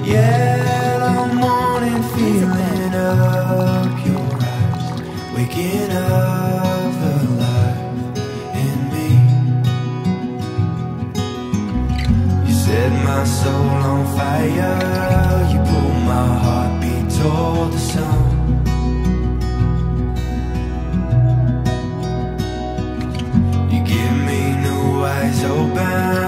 Yellow morning feeling up your eyes, waking up the life in me. You set my soul on fire, you pull my heartbeat toward the sun. You give me new eyes open,